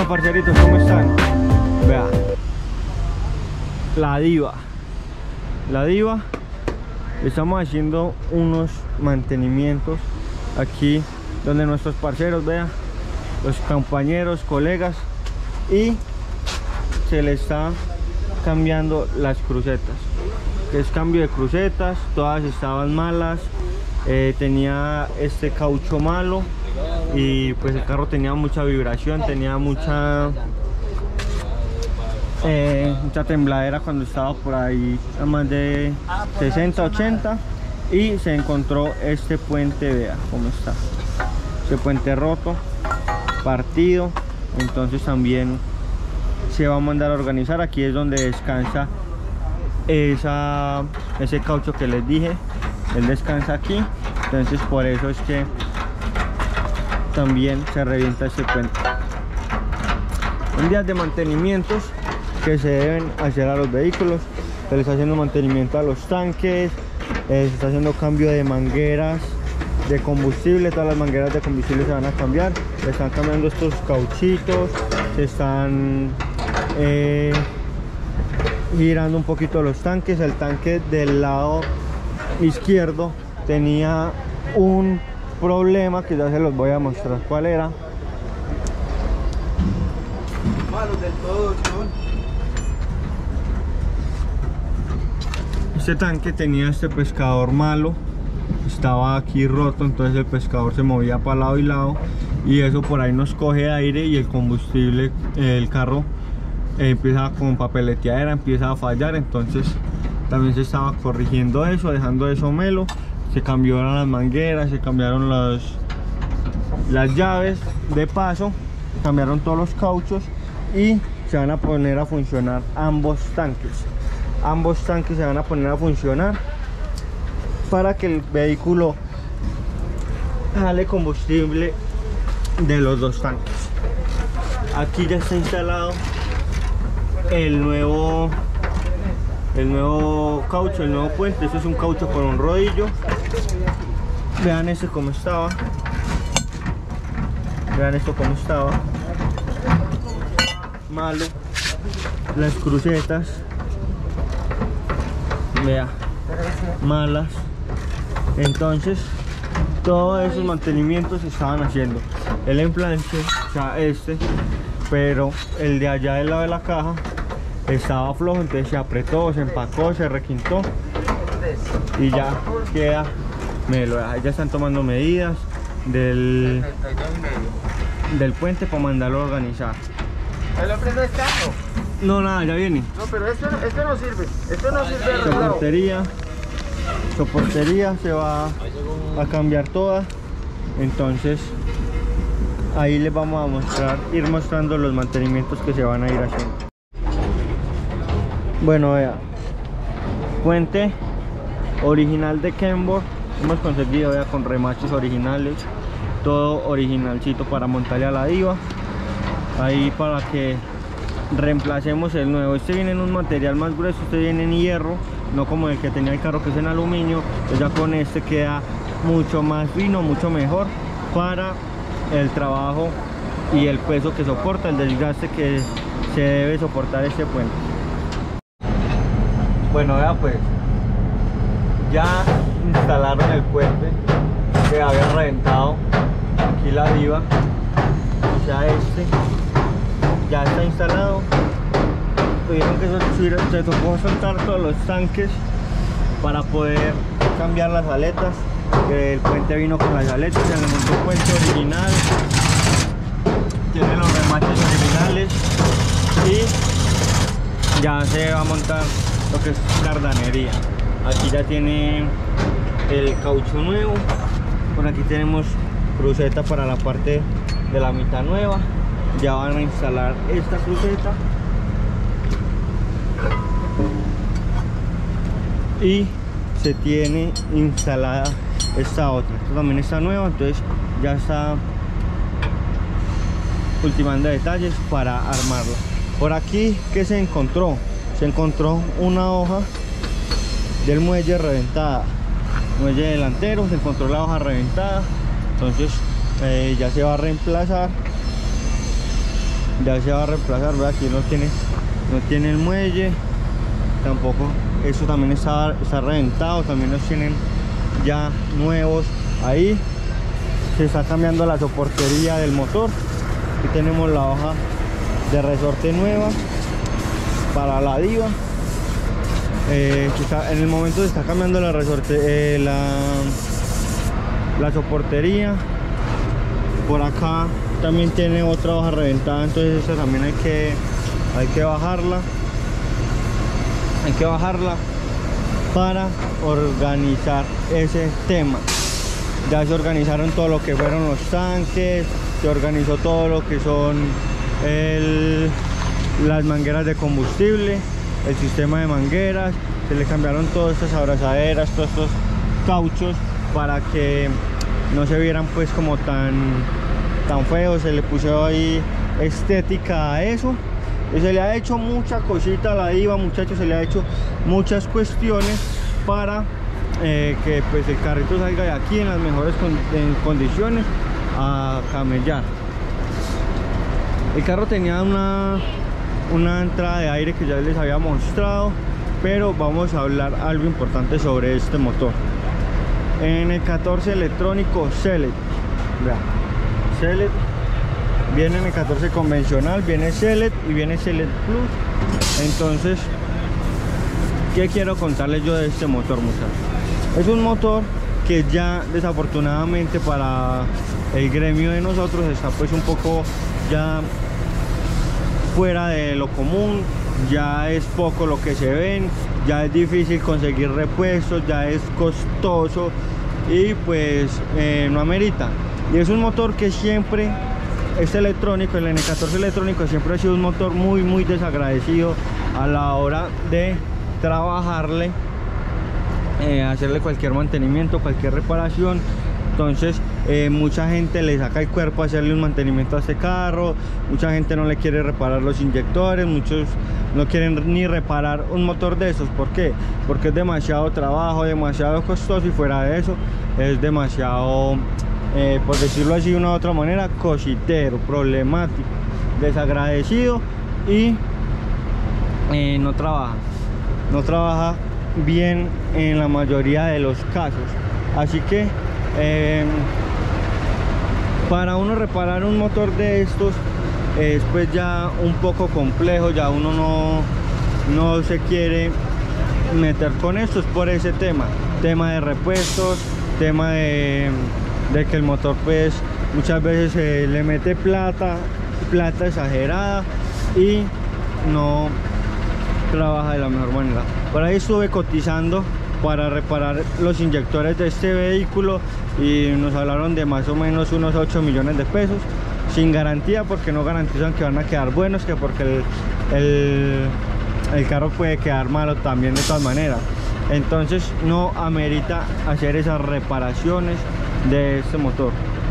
Bueno, parceritos, ¿cómo están? Vea, la Diva. Estamos haciendo unos mantenimientos aquí donde nuestros parceros, vean, los compañeros, colegas, y se le está cambiando las crucetas. Es cambio de crucetas, todas estaban malas, tenía este caucho malo y pues el carro tenía mucha vibración, tenía mucha tembladera cuando estaba por ahí a más de 60-80, y se encontró este puente, vea cómo está, este puente roto, partido. Entonces también se va a mandar a organizar. Aquí es donde descansa ese caucho que les dije, él descansa aquí, entonces por eso es que también se revienta este puente. En días de mantenimientos que se deben hacer a los vehículos, se les está haciendo mantenimiento a los tanques, se está haciendo cambio de mangueras de combustible. Todas las mangueras de combustible se van a cambiar, se están cambiando estos cauchitos, se están girando un poquito los tanques. El tanque del lado izquierdo tenía un problema que ya se los voy a mostrar cuál era. Malos del todo, John. Este tanque tenía este pescador malo, estaba aquí roto, entonces el pescador se movía para lado y lado, y eso por ahí nos coge aire y el combustible, el carro empieza con papeleteadera, empieza a fallar. Entonces también se estaba corrigiendo eso, dejando eso melo. Se cambiaron las mangueras, se cambiaron las llaves de paso, cambiaron todos los cauchos y se van a poner a funcionar ambos tanques. Ambos tanques se van a poner a funcionar para que el vehículo jale combustible de los dos tanques. Aquí ya está instalado el nuevo caucho, el nuevo puente. Este es un caucho con un rodillo. Vean este cómo estaba. Vean esto cómo estaba. Malo. Las crucetas, vea, malas. Entonces todos esos mantenimientos se estaban haciendo. El emplanche, o sea, pero el de allá del lado de la caja estaba flojo, entonces se apretó, se empacó, se requintó y ya queda melo. Ya están tomando medidas del puente para mandarlo a organizar. ¿El hombre no está? No, nada, ya viene. No, pero esto no sirve. Esto no sirve. Soportería se va a cambiar toda. Entonces ahí les vamos a mostrar, ir mostrando los mantenimientos que se van a ir haciendo. Bueno, vea, puente original de Kenworth hemos conseguido, vea, con remaches originales, todo originalcito para montarle a la Diva. Ahí para que reemplacemos el nuevo. Este viene en un material más grueso, este viene en hierro, no como el que tenía el carro, que es en aluminio. Pues ya con este queda mucho más fino, mucho mejor para el trabajo y el peso que soporta, el desgaste que se debe soportar este puente. Bueno, vea, pues ya instalaron el puente que había reventado aquí la Diva, o sea, ya está instalado. Tuvieron que se tocó soltar todos los tanques para poder cambiar las aletas, que el puente vino con las aletas. Se le montó un puente original, tiene los remaches originales y ya se va a montar lo que es cardanería. Aquí ya tiene el caucho nuevo, por aquí tenemos cruceta para la parte de la mitad nueva. Ya van a instalar esta cruceta y se tiene instalada esta otra. Esta también está nueva, entonces ya está ultimando detalles para armarla. Por aquí, ¿qué se encontró? Se encontró una hoja del muelle reventada, muelle delantero, se encontró la hoja reventada. Entonces ya se va a reemplazar. ya se va a reemplazar. ¿Ve? Aquí no tiene el muelle tampoco, eso también está reventado, también los tienen ya nuevos ahí. Se está cambiando la soportería del motor. Aquí tenemos la hoja de resorte nueva para la Diva. En el momento se está cambiando la resorte, la soportería. Por acá también tiene otra hoja reventada, entonces esa también hay que bajarla. Hay que bajarla para organizar ese tema. Ya se organizaron todo lo que fueron los tanques, se organizó todo lo que son las mangueras de combustible, el sistema de mangueras, se le cambiaron todas estas abrazaderas, todos estos cauchos para que no se vieran pues como tan feos. Se le puso ahí estética a eso y se le ha hecho mucha cosita a la Diva, muchachos. Se le ha hecho muchas cuestiones para que pues el carrito salga de aquí en las mejores condiciones a camellar. El carro tenía una entrada de aire que ya les había mostrado, pero vamos a hablar algo importante sobre este motor. En el 14 electrónico Select, vea, Select viene en el 14 convencional, viene Select y viene Select Plus. Entonces, ¿qué quiero contarles yo de este motor, muchachos? Es un motor que ya desafortunadamente para el gremio de nosotros está pues un poco ya fuera de lo común. Ya es poco lo que se ven, ya es difícil conseguir repuestos, ya es costoso y pues no amerita. Y es un motor que siempre, este electrónico, el N14 electrónico, siempre ha sido un motor muy desagradecido a la hora de trabajarle, hacerle cualquier mantenimiento, cualquier reparación. Entonces mucha gente le saca el cuerpo a hacerle un mantenimiento a este carro, mucha gente no le quiere reparar los inyectores, muchos no quieren ni reparar un motor de esos. ¿Por qué? Porque es demasiado trabajo, demasiado costoso, y fuera de eso es demasiado, por decirlo así de una u otra manera, cositero, problemático, desagradecido, y no trabaja bien en la mayoría de los casos. Así que para uno reparar un motor de estos es pues ya un poco complejo, ya uno no se quiere meter con esto, es por ese tema de repuestos, tema de que el motor pues muchas veces se le mete plata exagerada y no trabaja de la mejor manera. Por ahí estuve cotizando para reparar los inyectores de este vehículo y nos hablaron de más o menos unos 8 millones de pesos, sin garantía, porque no garantizan que van a quedar buenos, que porque el carro puede quedar malo también de todas maneras. Entonces no amerita hacer esas reparaciones de este motor.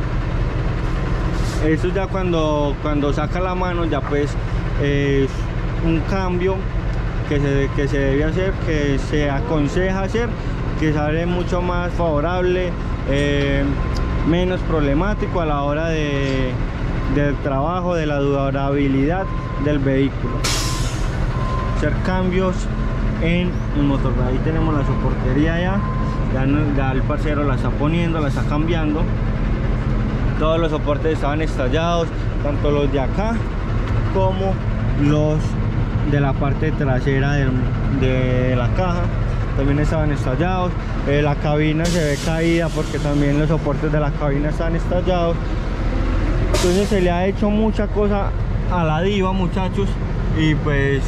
Eso ya cuando saca la mano, ya pues es un cambio que se debe hacer, que se aconseja hacer, que sale mucho más favorable, menos problemático a la hora del trabajo, de la durabilidad del vehículo. Hacer cambios en el motor. Ahí tenemos la soportería ya el parcero la está poniendo, la está cambiando. Todos los soportes estaban estallados, tanto los de acá como los de la parte trasera de la caja también estaban estallados. La cabina se ve caída porque también los soportes de la cabina están estallados. Entonces se le ha hecho mucha cosa a la Diva, muchachos, y pues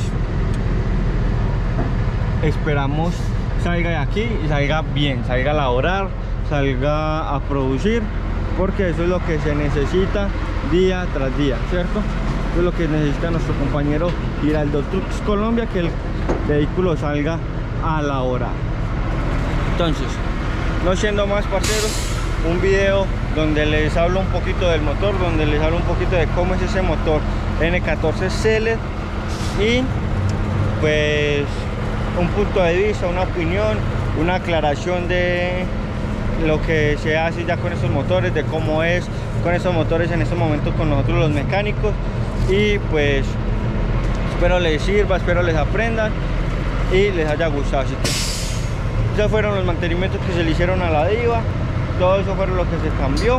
esperamos salga de aquí y salga bien, salga a laborar, salga a producir, porque eso es lo que se necesita día tras día, ¿cierto? Eso es lo que necesita nuestro compañero Giraldo Trucks Colombia, que el vehículo salga a laborar. Entonces, no siendo más, parceros, un video donde les hablo un poquito del motor, donde les hablo un poquito de cómo es ese motor N14 Select, y pues un punto de vista, una opinión, una aclaración de lo que se hace ya con estos motores, de cómo es con estos motores en estos momentos con nosotros los mecánicos. y pues espero les sirva, espero les aprendan y les haya gustado. Así que esos fueron los mantenimientos que se le hicieron a la Diva, todo eso fue lo que se cambió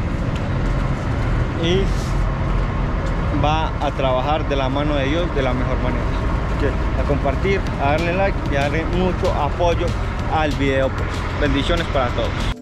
y va a trabajar de la mano de Dios de la mejor manera. Así que a compartir, a darle like y a darle mucho apoyo al video, pues. Bendiciones para todos.